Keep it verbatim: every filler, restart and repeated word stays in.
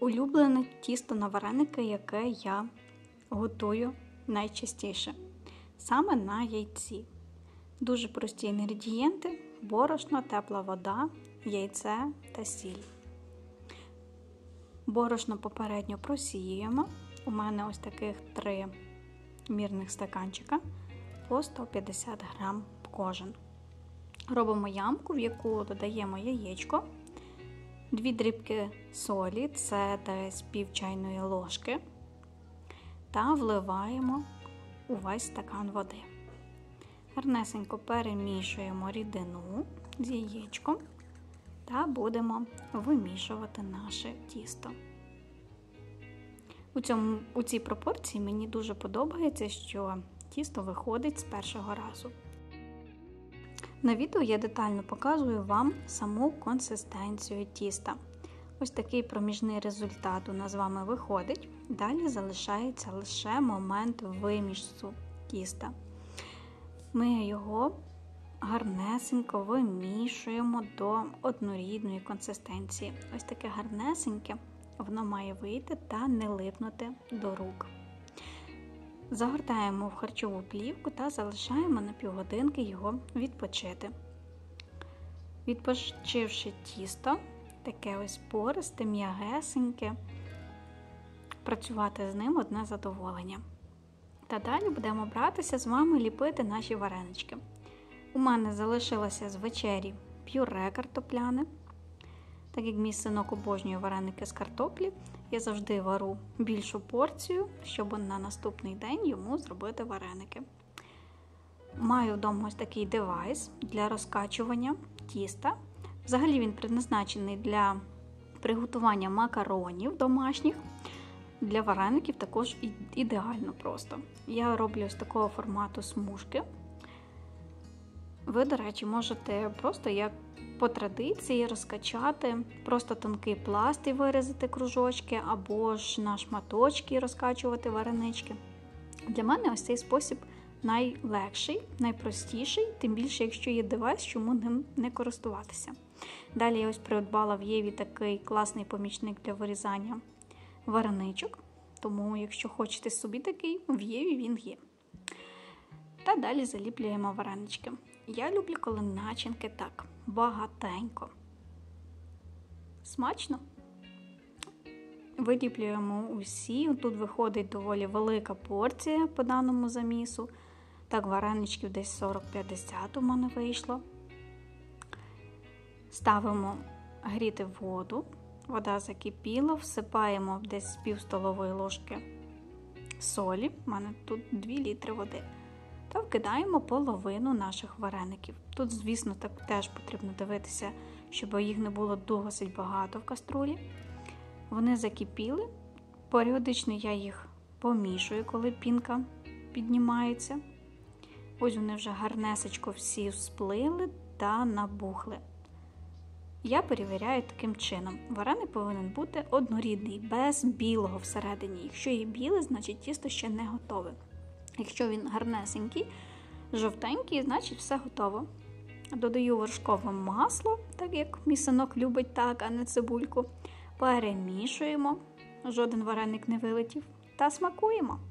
Улюблене тісто на вареники, яке я готую найчастіше. Саме на яйці. Дуже прості інгредієнти: борошно, тепла вода, яйце та сіль. Борошно попередньо просіюємо. У мене ось таких три мірних стаканчика по сто п'ятдесят грам кожен. Робимо ямку, в яку додаємо яєчко, дві дрібки солі, це десь пів чайної ложки, та вливаємо увесь стакан води. Гарнесенько перемішуємо рідину з яєчком та будемо вимішувати наше тісто. У, цьому, у цій пропорції мені дуже подобається, що тісто виходить з першого разу. На відео я детально показую вам саму консистенцію тіста. Ось такий проміжний результат у нас з вами виходить. Далі залишається лише момент вимісу тіста. Ми його гарнесенько вимішуємо до однорідної консистенції. Ось таке гарнесеньке воно має вийти та не липнути до рук. Загортаємо в харчову плівку та залишаємо на півгодинки його відпочити. Відпочивши тісто, таке ось пористе, м'ягесеньке, працювати з ним одне задоволення. Та далі будемо братися з вами ліпити наші варенички. У мене залишилося з вечері пюре картопляне. Так як мій синок обожнює вареники з картоплі, я завжди вару більшу порцію, щоб на наступний день йому зробити вареники. Маю вдома ось такий девайс для розкачування тіста. Взагалі він призначений для приготування макаронів домашніх. Для вареників також ідеально просто. Я роблю ось такого формату смужки. Ви, до речі, можете просто як по традиції розкачати, просто тонкий пласт і вирізати кружочки, або ж на шматочки розкачувати варенички. Для мене ось цей спосіб найлегший, найпростіший, тим більше, якщо є девайс, чому ним не користуватися. Далі я ось придбала в Єві такий класний помічник для вирізання вареничок, тому якщо хочете собі такий, в Єві він є. Та далі заліплюємо варенички. Я люблю, коли начинки так багатенько. Смачно? Виліплюємо усі. Тут виходить доволі велика порція по даному замісу. Так, вареничків десь сорок-п'ятдесят у мене вийшло. Ставимо гріти воду. Вода закипіла, всипаємо десь пів столової ложки солі. У мене тут дві літри води. Та вкидаємо половину наших вареників. Тут, звісно, так теж потрібно дивитися, щоб їх не було досить багато в каструлі. Вони закипіли. Періодично я їх помішую, коли пінка піднімається. Ось вони вже гарнесечко всі сплили та набухли. Я перевіряю таким чином. Вареник повинен бути однорідний, без білого всередині. Якщо є біле, значить тісто ще не готове. Якщо він гарнесенький, жовтенький, значить все готово. Додаю вершкове масло, так як мій синок любить так, а не цибульку. Перемішуємо, жоден вареник не вилетів, та смакуємо.